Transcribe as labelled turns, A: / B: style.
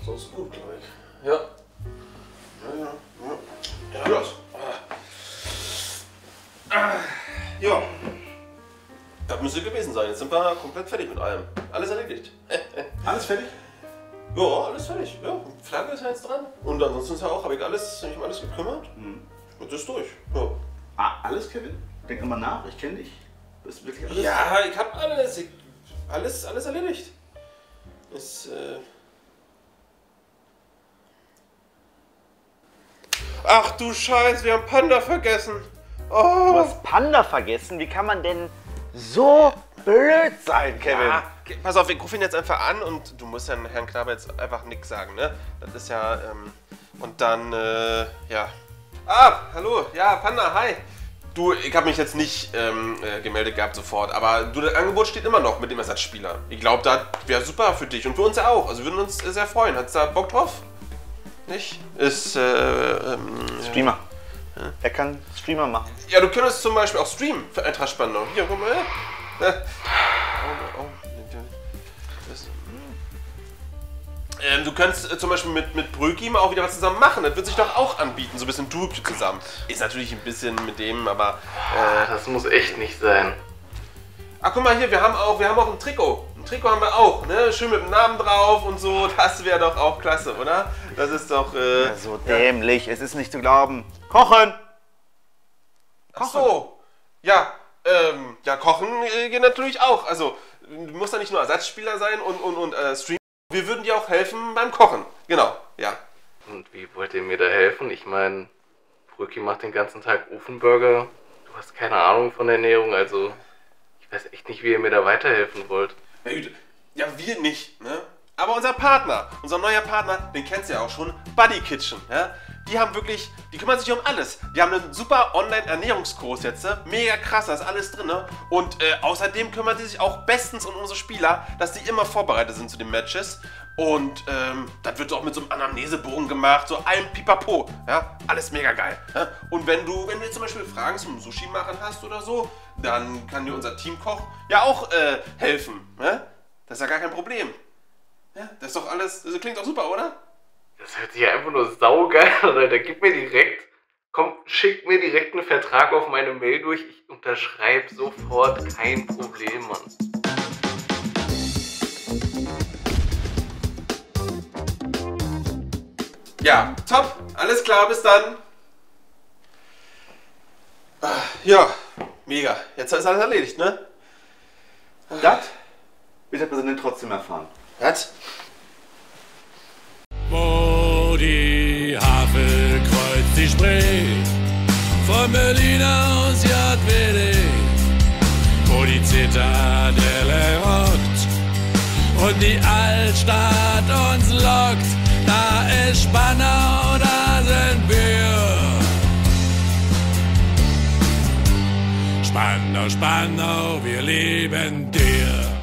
A: So ist gut, glaube ich. Ja. Ja. Ja. Das müsste gewesen sein. Jetzt sind wir komplett fertig mit allem. Alles erledigt.
B: Alles fertig?
A: Ja, alles fertig. Ja, Flagge ist ja jetzt dran. Und ansonsten ist ja auch, habe ich mich um alles gekümmert. Und das ist durch. Ja.
B: Ah, alles, Kevin? Denk mal nach, ich kenne dich. Das ist wirklich alles?
A: Ja, ich habe alles erledigt. Ach du Scheiße, wir haben Panda vergessen. Oh.
C: Du hast Panda vergessen? Wie kann man denn so blöd sein, Kevin?
A: Ja, pass auf, ich rufe ihn jetzt einfach an und du musst ja Herrn Knabe jetzt einfach nichts sagen, ne? Das ist ja, und dann, ja. Ah, hallo, ja, Panda, hi. Du, ich habe mich jetzt nicht gemeldet gehabt sofort, aber du, das Angebot steht immer noch mit dem Ersatzspieler. Ich glaube, das wäre super für dich und für uns ja auch. Also wir würden uns sehr freuen. Hast du da Bock drauf? Nicht?
C: Streamer. Ja. Er kann Streamer machen.
A: Ja, du könntest zum Beispiel auch streamen für Eintracht Spandau. Hier, guck mal her. Du könntest zum Beispiel mit Bröki mal auch wieder was zusammen machen. Das wird sich doch auch anbieten, so ein bisschen Duo zusammen. Ist natürlich ein bisschen mit dem, aber...
D: das muss echt nicht sein.
A: Ach, guck mal hier, wir haben auch ein Trikot. Ein Trikot haben wir auch, ne? Schön mit dem Namen drauf und so. Das wäre doch auch klasse, oder? Das ist doch...
C: ja, so dämlich, es ist nicht zu glauben. Kochen!
A: Ach so. Ja, ja, kochen geht natürlich auch. Also, du musst ja nicht nur Ersatzspieler sein und streamen. Wir würden dir auch helfen beim Kochen. Genau, ja.
D: Und wie wollt ihr mir da helfen? Ich meine, Brücki macht den ganzen Tag Ofenburger. Du hast keine Ahnung von der Ernährung, also ich weiß echt nicht, wie ihr mir da weiterhelfen wollt.
A: Ja, wir nicht, ne? Aber unser Partner, unser neuer Partner, den kennst du ja auch schon, Buddy Kitchen, ja? Die kümmern sich um alles. Die haben einen super Online-Ernährungskurs jetzt, ne? Mega krass, da ist alles drin, ne? Und außerdem kümmern die sich auch bestens um unsere Spieler, dass die immer vorbereitet sind zu den Matches. Und das wird auch mit so einem Anamnesebogen gemacht, so allem Pipapo, ja? Alles mega geil. Ja? Und wenn du jetzt zum Beispiel Fragen zum Sushi machen hast oder so, dann kann dir unser Teamkoch ja auch helfen, ne? Das ist ja gar kein Problem. Ja, das ist doch alles, das klingt doch super, oder?
D: Das hört sich ja einfach nur saugeil an, Alter. Schick mir direkt einen Vertrag auf meine Mail durch. Ich unterschreibe sofort, kein Problem, Mann.
A: Ja, top, alles klar, bis dann. Ja, mega. Jetzt ist alles erledigt, ne?
B: Das wird der Präsident trotzdem erfahren.
A: Was?
E: Wo die Havel kreuzt die Spree, von Berlin aus JWD, wo die Zitadelle rockt und die Altstadt uns lockt, da ist Spandau, da sind wir. Spandau, Spandau, wir lieben dir.